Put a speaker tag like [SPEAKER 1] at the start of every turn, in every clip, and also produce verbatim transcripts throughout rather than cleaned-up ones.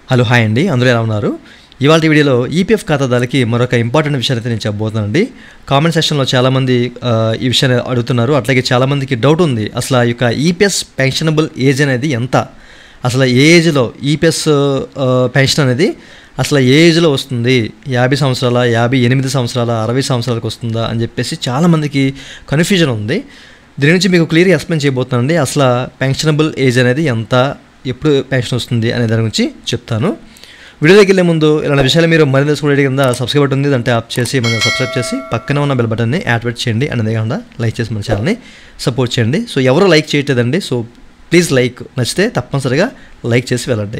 [SPEAKER 1] Hello hi అండి, అందరూ ఎలా ఉన్నారు? ఇవాళ వీడియోలో ఈపీఎఫ్ ఖాతాదారులకి మరొక ఇంపార్టెంట్ విషయాన్ని అయితే నేను చెప్పబోతున్నానండి. కామెంట్ సెక్షన్లో చాలామంది ఈ విషయాన్ని అడుగుతున్నారు. అట్లాగే చాలామందికి డౌట్ ఉంది, అసలు ఈ యొక్క ఈపీఎస్ పెన్షనబుల్ ఏజ్ అనేది ఎంత, అసలు ఏ ఏజ్లో ఈపీఎస్ పెన్షన్ అనేది అసలు ఏ ఏజ్లో వస్తుంది, యాభై సంవత్సరాల యాభై ఎనిమిది సంవత్సరాల అరవై సంవత్సరాలకు వస్తుందా అని చెప్పేసి చాలామందికి కన్ఫ్యూజన్ ఉంది. దీని నుంచి మీకు క్లియర్గా ఎక్స్ప్లెయిన్ చేయబోతున్నానండి. అసలు పెన్షనబుల్ ఏజ్ అనేది ఎంత, ఎప్పుడు పెన్షన్ వస్తుంది అనే దాని గురించి చెప్తాను. వీడియోలోకి వెళ్ళే ముందు ఇలాంటి విషయాలు మీరు మరింత తెలుసుకోవడం కింద సబ్స్క్రైబ్ బటన్ ఉంది, అంటే ఆప్ చేసి మనం సబ్స్క్రైబ్ చేసి పక్కన ఉన్న బెల్ బటన్ని యాక్టివేట్ చేయండి. అనేది కాకుండా లైక్ చేసి మన ఛానల్ని సపోర్ట్ చేయండి. సో ఎవరు లైక్ చేయట్లేదండి, సో ప్లీజ్ లైక్, నచ్చితే తప్పనిసరిగా లైక్ చేసి వెళ్ళండి.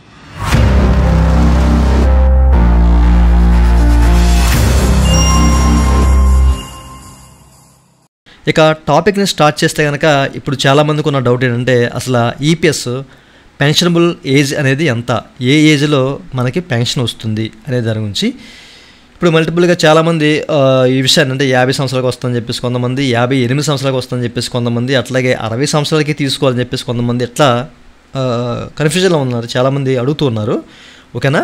[SPEAKER 1] ఇక టాపిక్ని స్టార్ట్ చేస్తే కనుక ఇప్పుడు చాలామందికి ఉన్న డౌట్ ఏంటంటే, అసలు ఈపీఎస్ పెన్షనబుల్ ఏజ్ అనేది ఎంత, ఏ ఏజ్లో మనకి పెన్షన్ వస్తుంది అనే దాని గురించి. ఇప్పుడు మల్టిపుల్గా చాలామంది ఈ విషయాన్ని అంటే యాభై సంవత్సరాలకు వస్తుందని చెప్పేసి కొంతమంది, యాభై ఎనిమిది సంవత్సరాలకు వస్తుందని చెప్పేసి కొంతమంది, అట్లాగే అరవై సంవత్సరాలకి తీసుకోవాలని చెప్పేసి కొంతమంది, ఎట్లా కన్ఫ్యూజన్లో ఉన్నారు, చాలామంది అడుగుతూ ఉన్నారు. ఓకేనా,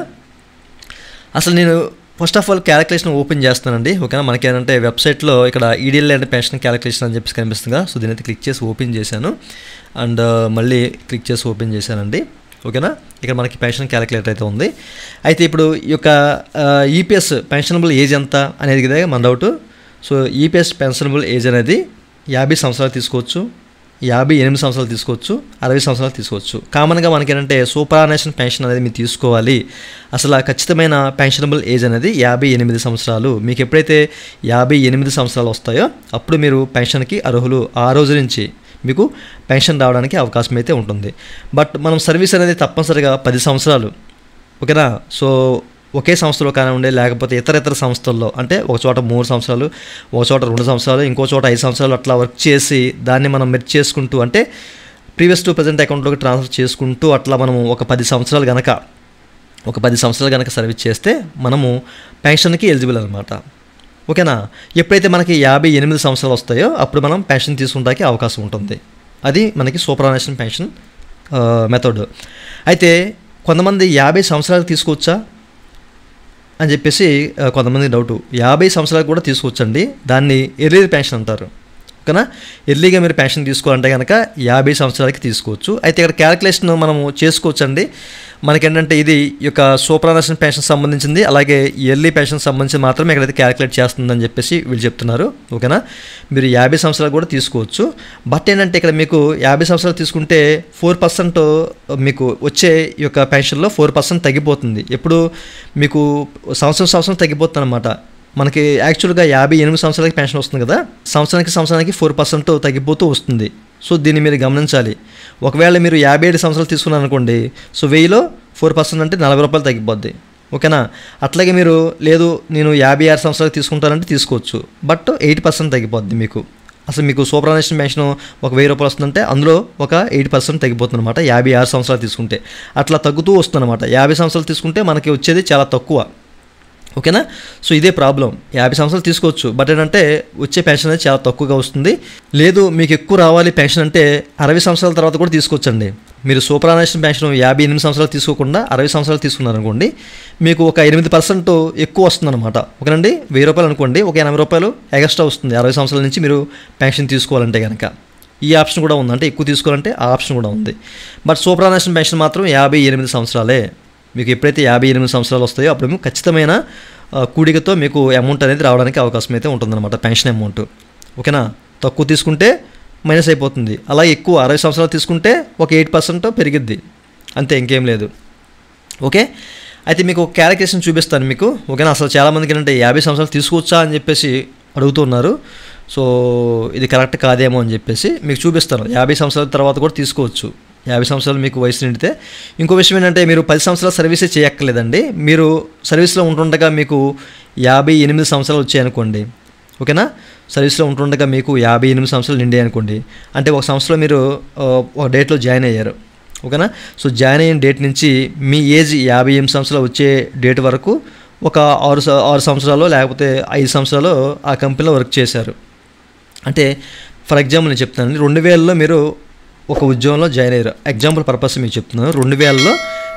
[SPEAKER 1] అసలు నేను first of all calculation open చేస్తానండి. ఓకేనా, మనకి ఏంటంటే వెబ్సైట్లో ఇక్కడ ఈడీఎల్ అంటే పెన్షన్ క్యాలిక్యులేషన్ అని చెప్పేసి కనిపిస్తుంది. సో దీని అయితే క్లిక్ చేసి ఓపెన్ చేశాను అండ్ మళ్ళీ క్లిక్ చేసి ఓపెన్ చేశానండి. ఓకేనా, ఇక్కడ మనకి పెన్షన్ క్యాలిక్యులేటర్ అయితే ఉంది. అయితే ఇప్పుడు ఈ యొక్క ఈపీఎస్ పెన్షనబుల్ ఏజ్ ఎంత అనేది కదా మన doubt. So EPS pensionable age అనేది యాభై సంవత్సరాలు తీసుకోవచ్చు, యాభై ఎనిమిది సంవత్సరాలు తీసుకోవచ్చు, అరవై సంవత్సరాలు తీసుకోవచ్చు. కామన్గా మనకి ఏంటంటే సూపరాన్నేషన్ పెన్షన్ అనేది మీరు తీసుకోవాలి. అసలు ఖచ్చితమైన పెన్షనబుల్ ఏజ్ అనేది యాభై ఎనిమిది సంవత్సరాలు. మీకు ఎప్పుడైతే యాభై ఎనిమిది సంవత్సరాలు వస్తాయో అప్పుడు మీరు పెన్షన్కి అర్హులు. ఆ రోజు నుంచి మీకు పెన్షన్ రావడానికి అవకాశం అయితే ఉంటుంది. బట్ మనం సర్వీస్ అనేది తప్పనిసరిగా పది సంవత్సరాలు. ఓకేనా, సో ఒకే సంస్థలో కానివ్వండి, లేకపోతే ఇతర ఇతర సంస్థల్లో, అంటే ఒక చోట మూడు సంవత్సరాలు, ఒక చోట రెండు సంవత్సరాలు, ఇంకో చోట ఐదు సంవత్సరాలు అట్లా వర్క్ చేసి దాన్ని మనం మెర్జ్ చేసుకుంటూ, అంటే ప్రీవియస్ టు ప్రజెంట్ అకౌంట్లోకి ట్రాన్స్ఫర్ చేసుకుంటూ అట్లా మనము ఒక పది సంవత్సరాలు కనుక ఒక పది సంవత్సరాలు కనుక సర్వీస్ చేస్తే మనము పెన్షన్కి ఎలిజిబుల్ అనమాట. ఓకేనా, ఎప్పుడైతే మనకి యాభై ఎనిమిది సంవత్సరాలు వస్తాయో అప్పుడు మనం పెన్షన్ తీసుకుంటానికి అవకాశం ఉంటుంది. అది మనకి సూపరాన్నేషన్ పెన్షన్ మెథడ్. అయితే కొంతమంది యాభై సంవత్సరాలు తీసుకోవచ్చా అని చెప్పేసి కొంతమంది డౌటు. యాభై సంవత్సరాలకు కూడా తీసుకోవచ్చండి, దాన్ని ఎర్లీ పెన్షన్ అంటారు. ఓకేనా, ఎర్లీగా మీరు పెన్షన్ తీసుకోవాలంటే కనుక యాభై సంవత్సరాలకి తీసుకోవచ్చు. అయితే ఇక్కడ క్యాలిక్యులేషన్ మనము చేసుకోవచ్చండి. మనకేంటంటే ఇది ఈ యొక్క సూపరాన్నేషన్ పెన్షన్ సంబంధించింది, అలాగే ఎర్లీ పెన్షన్ సంబంధించి మాత్రమే ఎక్కడైతే క్యాలిక్యులేట్ చేస్తుందని చెప్పేసి వీళ్ళు చెప్తున్నారు. ఓకేనా, మీరు యాభై సంవత్సరాలు కూడా తీసుకోవచ్చు. బట్ ఏంటంటే ఇక్కడ మీకు యాభై సంవత్సరాలు తీసుకుంటే ఫోర్ పర్సెంట్ మీకు వచ్చే ఈ యొక్క పెన్షన్లో ఫోర్ పర్సెంట్ తగ్గిపోతుంది. ఎప్పుడు మీకు సంవత్సరం సంవత్సరం తగ్గిపోతుంది అనమాట. మనకి యాక్చువల్గా యాభై ఎనిమిది సంవత్సరాలకి పెన్షన్ వస్తుంది కదా, సంవత్సరానికి సంవత్సరానికి ఫోర్ పర్సెంట్ తగ్గిపోతూ వస్తుంది. సో దీన్ని మీరు గమనించాలి. ఒకవేళ మీరు యాభై ఏడు సంవత్సరాలు తీసుకున్నారు అనుకోండి, సో వెయ్యిలో ఫోర్ పర్సెంట్ అంటే నలభై రూపాయలు తగ్గిపోద్ది. ఓకేనా, అట్లాగే మీరు లేదు నేను యాభై ఆరు సంవత్సరాలు తీసుకుంటారంటే తీసుకోవచ్చు, బట్ ఎయిట్ పర్సెంట్ తగ్గిపోద్ది మీకు. అసలు మీకు సూపరాన్నేషన్ పెన్షన్ ఒక వెయ్యి రూపాయలు వస్తుందంటే అందులో ఒక ఎయిట్ పర్సెంట్ తగ్గిపోతుంది అనమాట యాభై ఆరు సంవత్సరాలు తీసుకుంటే. అట్లా తగ్గుతూ వస్తుంది అనమాట. యాభై సంవత్సరాలు తీసుకుంటే మనకి వచ్చేది చాలా తక్కువ. ఓకేనా, సో ఇదే ప్రాబ్లం. యాభై సంవత్సరాలు తీసుకోవచ్చు, బట్ ఏంటంటే వచ్చే పెన్షన్ అనేది చాలా తక్కువగా వస్తుంది. లేదు మీకు ఎక్కువ రావాలి పెన్షన్ అంటే అరవై సంవత్సరాల తర్వాత కూడా తీసుకోవచ్చండి. మీరు సూపరాన్నేషన్ పెన్షన్ యాభై ఎనిమిది సంవత్సరాలు తీసుకోకుండా అరవై సంవత్సరాలు తీసుకున్నారనుకోండి, మీకు ఒక ఎనిమిది పర్సెంట్ ఎక్కువ వస్తుంది అనమాట. ఓకేనండి, వెయ్యి రూపాయలు అనుకోండి, ఒక ఎనభై రూపాయలు ఎక్స్ట్రా వస్తుంది అరవై సంవత్సరాల నుంచి మీరు పెన్షన్ తీసుకోవాలంటే కనుక. ఈ ఆప్షన్ కూడా ఉంది, అంటే ఎక్కువ తీసుకోవాలంటే ఆ ఆప్షన్ కూడా ఉంది. బట్ సూపరాన్నేషన్ పెన్షన్ మాత్రం యాభై ఎనిమిది సంవత్సరాలే. మీకు ఎప్పుడైతే యాభై ఎనిమిది సంవత్సరాలు వస్తాయో అప్పుడు మీకు ఖచ్చితమైన కూడికతో మీకు అమౌంట్ అనేది రావడానికి అవకాశం అయితే ఉంటుందన్నమాట, పెన్షన్ అమౌంట్. ఓకేనా, తక్కువ తీసుకుంటే మైనస్ అయిపోతుంది, అలా ఎక్కువ అరవై సంవత్సరాలు తీసుకుంటే ఒక ఎయిట్ పర్సెంట్ పెరిగిద్ది, అంతే, ఇంకేం లేదు. ఓకే, అయితే మీకు ఒక క్యాలిక్యులేషన్ చూపిస్తాను మీకు. ఓకేనా, అసలు చాలామందికి ఏంటంటే యాభై సంవత్సరాలు తీసుకోవచ్చా అని చెప్పేసి అడుగుతున్నారు. సో ఇది కరెక్ట్ కాదేమో అని చెప్పేసి మీకు చూపిస్తాను. యాభై సంవత్సరాల తర్వాత కూడా తీసుకోవచ్చు, యాభై సంవత్సరాలు మీకు వయసు నిండితే. ఇంకో విషయం ఏంటంటే మీరు పది సంవత్సరాలు సర్వీసే చేయక్కర్లేదండి. మీరు సర్వీస్లో ఉంటుండగా మీకు యాభై ఎనిమిది సంవత్సరాలు వచ్చాయనుకోండి. ఓకేనా, సర్వీస్లో ఉంటుండగా మీకు యాభై ఎనిమిది సంవత్సరాలు నిండాయి అనుకోండి, అంటే ఒక సంవత్సరంలో మీరు ఒక డేట్లో జాయిన్ అయ్యారు. ఓకేనా, సో జాయిన్ అయిన డేట్ నుంచి మీ ఏజ్ యాభై ఎనిమిది సంవత్సరాలు వచ్చే డేట్ వరకు ఒక ఆరు ఆరు సంవత్సరాలు లేకపోతే ఐదు సంవత్సరాలు ఆ కంపెనీలో వర్క్ చేశారు. అంటే ఫర్ ఎగ్జాంపుల్ నేను చెప్తాను, రెండు వేలలో మీరు ఒక ఉద్యోగంలో జాయిన్ అయ్యారు. ఎగ్జాంపుల్ పర్పస్ మీకు చెప్తున్నాను. రెండు వేలలో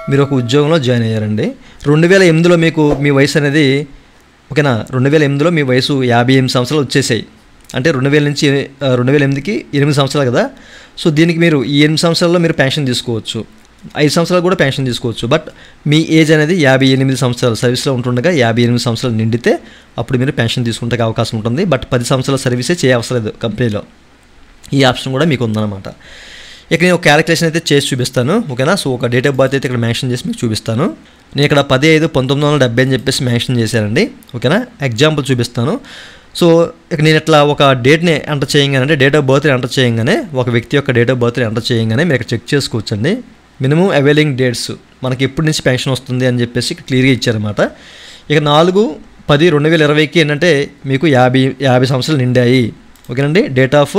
[SPEAKER 1] మీరు ఒక ఉద్యోగంలో జాయిన్ అయ్యారండి. రెండు వేల ఎనిమిదిలో మీకు మీ వయసు అనేది ఓకేనా, రెండు వేల ఎనిమిదిలో మీ వయసు యాభై ఎనిమిది సంవత్సరాలు వచ్చేసాయి. అంటే రెండు వేల నుంచి రెండు వేల ఎనిమిదికి ఎనిమిది సంవత్సరాలు కదా. సో దీనికి మీరు ఈ ఎనిమిది సంవత్సరాల్లో మీరు పెన్షన్ తీసుకోవచ్చు, ఐదు సంవత్సరాలు కూడా పెన్షన్ తీసుకోవచ్చు. బట్ మీ ఏజ్ అనేది యాభై ఎనిమిది సంవత్సరాలు సర్వీస్లో ఉంటుండగా యాభై ఎనిమిది సంవత్సరాలు నిండితే అప్పుడు మీరు పెన్షన్ తీసుకుంటే అవకాశం ఉంటుంది. బట్ పది సంవత్సరాల సర్వీసే చేయవసరం లేదు కంపెనీలో. ఈ ఆప్షన్ కూడా మీకు ఉందన్నమాట. ఇక నేను ఒక క్యాలిక్యులేషన్ అయితే చేసి చూపిస్తాను ఓకేనా. సో ఒక డేట్ ఆఫ్ బర్త్ అయితే ఇక్కడ మెన్షన్ చేసి మీకు చూపిస్తాను. నేను ఇక్కడ పది ఐదు పంతొమ్మిది వందల డెబ్బై అని చెప్పేసి మెన్షన్ చేశానండి ఓకేనా. ఎగ్జాంపుల్ చూపిస్తాను. సో ఇక నేను ఇట్లా ఒక డేట్ని ఎంటర్ చేయగానే, అంటే డేట్ ఆఫ్ బర్త్ని ఎంటర్ చేయగానే, ఒక వ్యక్తి యొక్క డేట్ ఆఫ్ బర్త్ని ఎంటర్ చేయగానే మీరు ఇక్కడ చెక్ చేసుకోవచ్చండి. మినిమం అవైలింగ్ డేట్స్ మనకి ఎప్పటి నుంచి పెన్షన్ వస్తుంది అని చెప్పేసి క్లియర్గా ఇచ్చారన్నమాట. ఇక నాలుగు పది రెండు వేల ఇరవైకి ఏంటంటే మీకు యాభై యాభై సంవత్సరాలు నిండాయి ఓకేనండి. Date of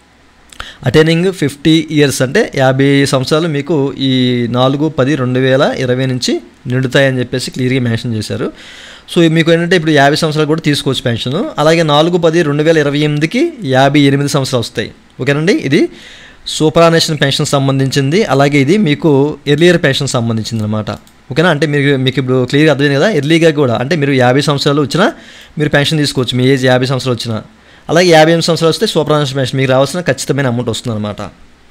[SPEAKER 1] attaining fifty years అంటే యాభై సంవత్సరాలు మీకు ఈ నాలుగు పది రెండు వేల ఇరవై నుంచి నిండుతాయని చెప్పేసి క్లియర్గా మెన్షన్ చేశారు. సో మీకు ఏంటంటే ఇప్పుడు యాభై సంవత్సరాలు కూడా తీసుకోవచ్చు పెన్షన్. అలాగే నాలుగు పది రెండు వేల ఇరవై ఎనిమిదికి యాభై ఎనిమిది సంవత్సరాలు వస్తాయి ఓకేనండి. ఇది సూపరానేషన్ పెన్షన్ సంబంధించింది. అలాగే ఇది మీకు ఎర్లియర్ పెన్షన్ సంబంధించింది అనమాట ఓకేనా. అంటే మీరు మీకు ఇప్పుడు క్లియర్గా అర్థమైంది కదా. ఎర్లీగా కూడా అంటే మీరు యాభై సంవత్సరాలు వచ్చినా మీరు పెన్షన్ తీసుకోవచ్చు, మీ ఏజ్ యాభై సంవత్సరాలు వచ్చినా. అలాగే యాభై ఎనిమిది సంవత్సరాలు వస్తే సూపరానేషన్ పెన్షన్ మీకు రావాల్సిన ఖచ్చితమైన అమౌంట్ వస్తుంది అనమాట.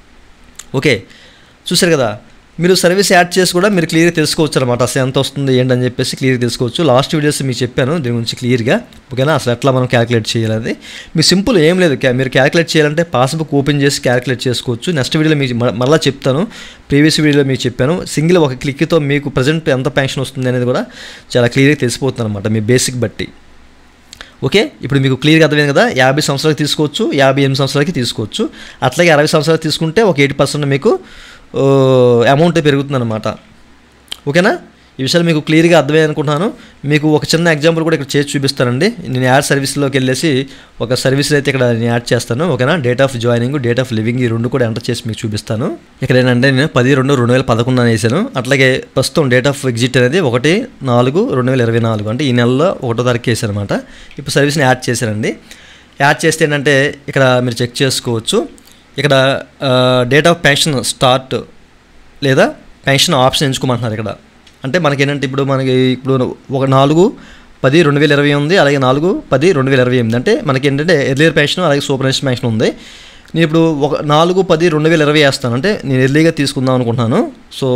[SPEAKER 1] ఓకే చూసారు కదా. మీరు సర్వీస్ యాడ్ చేసి కూడా మీరు క్లియర్గా తెలుసుకోవచ్చు అనమాట. అసలు ఎంత వస్తుంది ఏంటని చెప్పేసి క్లియర్గా తెలుసుకోవచ్చు. లాస్ట్ వీడియోస్ మీకు చెప్పాను దీని గురించి క్లియర్గా ఓకేనా. అసలు ఎట్లా మనం క్యాలిక్యులేట్ చేయాలని మీకు సింపుల్ ఏం లేదు. మీరు క్యాలిక్యులేట్ చేయాలంటే పాస్బుక్ ఓపెన్ చేసి క్యాలిక్యులేట్ చేసుకోవచ్చు. నెక్స్ట్ వీడియోలో మీకు మళ్ళీ చెప్తాను. ప్రీవియస్ వీడియోలో మీకు చెప్పాను. సింగిల్ ఒక క్లిక్తో మీకు ప్రజెంట్ ఎంత పెన్షన్ వస్తుంది అనేది కూడా చాలా క్లియర్గా తెలిసిపోతుంది అనమాట మీ బేసిక్ బట్టి. ఓకే ఇప్పుడు మీకు క్లియర్గా అర్థమైంది కదా. యాభై సంవత్సరాలకి తీసుకోవచ్చు, యాభై ఎనిమిది సంవత్సరాలకి తీసుకోవచ్చు. అట్లాగే అరవై సంవత్సరాలు తీసుకుంటే ఒక ఎయిటీ పర్సెంట్ మీకు అమౌంట్ పెరుగుతుంది అనమాట ఓకేనా. ఈ విషయాలు మీకు క్లియర్గా అర్థమయ్యాయి అనుకుంటున్నాను. మీకు ఒక చిన్న ఎగ్జాంపుల్ కూడా ఇక్కడ చేసి చూపిస్తానండి. నేను యాడ్ సర్వీస్లోకి వెళ్ళేసి ఒక సర్వీస్ అయితే ఇక్కడ నేను యాడ్ చేస్తాను ఓకేనా. Date of joining, date of leaving ఈ రెండు కూడా ఎంటర్ చేసి మీకు చూపిస్తాను. ఇక్కడ ఏంటంటే నేను పది రెండు రెండు వేల పదకొండు అని వేసాను. అట్లాగే ప్రస్తుతం డేట్ ఆఫ్ ఎగ్జిట్ అనేది ఒకటి నాలుగు రెండు వేల ఇరవై నాలుగు అంటే ఈ నెలలో ఒకటో తారీఖు వేసాను అనమాట. ఇప్పుడు సర్వీస్ని యాడ్ చేశానండి. యాడ్ చేస్తే ఏంటంటే ఇక్కడ మీరు చెక్ చేసుకోవచ్చు. ఇక్కడ డేట్ ఆఫ్ పెన్షన్ స్టార్ట్ లేదా పెన్షన్ ఆప్షన్ ఎంచుకోమంటున్నారు ఇక్కడ. అంటే మనకి ఏంటంటే ఇప్పుడు మనకి ఇప్పుడు ఒక నాలుగు పది రెండు వేల ఇరవై ఉంది, అలాగే నాలుగు పది రెండు వేల ఇరవై ఎనిమిది అంటే మనకి ఏంటంటే ఎర్లియర్ పెన్షన్ అలాగే సూపరానేషన్ పెన్షన్ ఉంది. నేను ఇప్పుడు ఒక నాలుగు పది రెండు వేల ఇరవై వేస్తాను, అంటే నేను ఎర్లీగా తీసుకుందాం అనుకుంటున్నాను. సో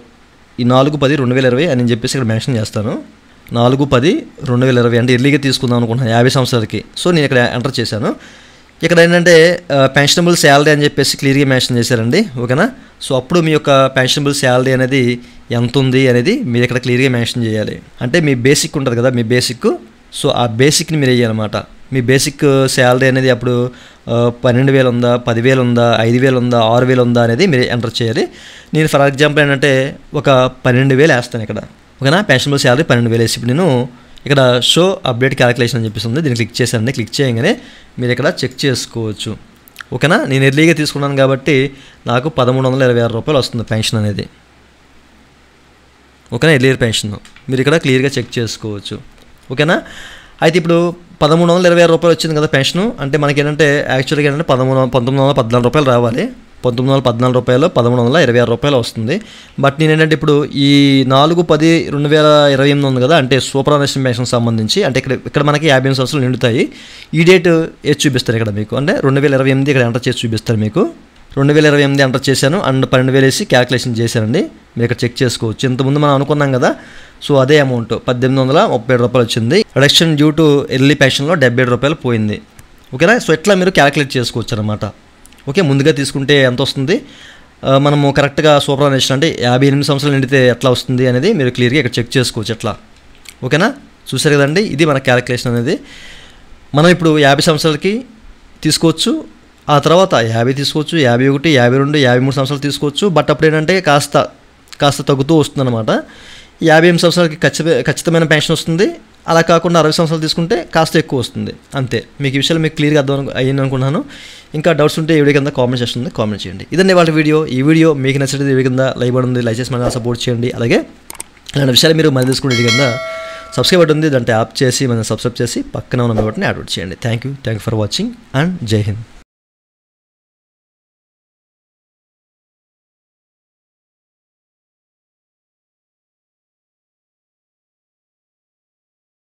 [SPEAKER 1] ఈ నాలుగు పది రెండు వేల ఇరవై అని చెప్పేసి ఇక్కడ మెన్షన్ చేస్తాను. నాలుగు పది రెండు వేల ఇరవై అంటే ఎర్లీగా తీసుకుందాం అనుకుంటున్నాను యాభై సంవత్సరాలకి. సో నేను ఇక్కడ ఎంటర్ చేశాను. ఇక్కడ ఏంటంటే పెన్షనబుల్ శాలరీ అని చెప్పేసి క్లియర్గా మెన్షన్ చేశారండి ఓకేనా. సో అప్పుడు మీ యొక్క పెన్షనబుల్ శాలరీ అనేది ఎంత ఉంది అనేది మీరు ఇక్కడ క్లియర్గా మెన్షన్ చేయాలి. అంటే మీ బేసిక్ ఉంటుంది కదా, మీ బేసిక్. సో ఆ బేసిక్ని మీరు వేయాలన్నమాట. మీ బేసిక్ శాలరీ అనేది అప్పుడు పన్నెండు వేలు ఉందా, పదివేలు ఉందా, ఐదు వేలు ఉందా, ఆరు వేలు ఉందా అనేది మీరు ఎంటర్ చేయాలి. నేను ఫర్ ఎగ్జాంపుల్ ఏంటంటే ఒక పన్నెండు వేలు వేస్తాను ఇక్కడ ఓకేనా. పెన్షనబుల్ శాలరీ పన్నెండు వేలు వేసి ఇప్పుడు నేను ఇక్కడ షో అప్డేట్ క్యాలిక్యులేషన్ అని చెప్పేసి దీన్ని క్లిక్ చేశానండి. క్లిక్ చేయగానే మీరు ఇక్కడ చెక్ చేసుకోవచ్చు ఓకేనా. నేను ఎర్లీగా తీసుకున్నాను కాబట్టి నాకు పదమూడు వందల ఇరవై ఆరు రూపాయలు వస్తుంది పెన్షన్ అనేది ఓకేనా. ఎర్లియర్ పెన్షన్ మీరు ఇక్కడ క్లియర్గా చెక్ చేసుకోవచ్చు ఓకేనా. అయితే ఇప్పుడు పదమూడు వందల ఇరవై ఆరు రూపాయలు వచ్చింది కదా పెన్షన్. అంటే మనకి ఏంటంటే యాక్చువల్గా ఏంటంటే పదమూడు పంతొమ్మిది వందల పద్నాలుగు రూపాయలు రావాలి. పంతొమ్మిది వందల పద్నాలుగు రూపాయలు పదమూడు వందల ఇరవై ఆరు రూపాయలు వస్తుంది. బట్ నేను ఏంటంటే ఇప్పుడు ఈ నాలుగు పది రెండు వేల ఇరవై ఎనిమిది ఉంది కదా, అంటే సూపరానేషన్ పెన్షన్ సంబంధించి అంటే ఇక్కడ ఇక్కడ మనకి యాభై ఎనిమిది సంవత్సరాలు నిండుతాయి. ఈ డేట్ ఏది చూపిస్తారు ఇక్కడ మీకు అంటే రెండు వేల ఇరవై ఎనిమిది ఇక్కడ ఎంటర్ చేసి చూపిస్తారు మీకు. రెండు వేల ఇరవై ఎనిమిది ఎంటర్ చేశాను అండ్ పన్నెండు వేలు వేసి క్యాలిక్యులేషన్ చేశానండి. మీరు ఇక్కడ చెక్ చేసుకోవచ్చు. ఇంతకుముందు మనం అనుకున్నాం కదా, సో అదే అమౌంట్ పద్దెనిమిది వందల ముప్పై ఏడు రూపాయలు వచ్చింది. రిడక్షన్ డ్యూ టు ఎర్లీ పెన్షన్లో డెబ్బై ఏడు రూపాయలు పోయింది ఓకేనా. సో ఇట్లా మీరు క్యాలిక్యులేట్ చేసుకోవచ్చు అనమాట. ఓకే ముందుగా తీసుకుంటే ఎంత వస్తుంది, మనము కరెక్ట్గా సూపరానేషన్ అంటే యాభై ఎనిమిది సంవత్సరాలు నిండితే ఎట్లా వస్తుంది అనేది మీరు క్లియర్గా ఇక్కడ చెక్ చేసుకోవచ్చు ఎట్లా ఓకేనా. చూసారు కదండి, ఇది మన క్యాలిక్యులేషన్ అనేది. మనం ఇప్పుడు యాభై సంవత్సరాలకి తీసుకోవచ్చు, ఆ తర్వాత యాభై తీసుకోవచ్చు, యాభై ఒకటి యాభై రెండు యాభై మూడు సంవత్సరాలు తీసుకోవచ్చు. బట్ అప్పుడు ఏంటంటే కాస్త కాస్త తగ్గుతూ వస్తుందన్నమాట. యాభై ఎనిమిది సంవత్సరాలకి ఖచ్చిత ఖచ్చితమైన పెన్షన్ వస్తుంది. అలా కాకుండా అరవై సంవత్సరాలు తీసుకుంటే కాస్త ఎక్కువ వస్తుంది అంతే. మీకు ఈ విషయాలు మీకు క్లియర్గా అర్థం అయ్యింది అనుకుంటున్నాను. ఇంకా డౌట్స్ ఉంటే ఈ వీడియో కింద కామెంట్ సెక్షన్ ఉంది, కామెంట్ చేయండి. ఇదండి వాళ్ళ వీడియో. ఈ వీడియో మీకు నచ్చితే ఈ వీడియో కింద లైక్ బటన్ ఉంది, లైక్ చేసి మన సపోర్ట్ చేయండి. అలాగే ఇలాంటి విషయాలు మీరు మళ్ళీ తెలుసుకునే కింద సబ్స్క్రైబ్ బటన్ ఉంది, దాంట్లో యాప్ చేసి మనం సబ్స్క్రైబ్ చేసి పక్కన ఉన్న బటన్ యాడ్ చేయండి. Thank you thank you for watching and జై హింద్.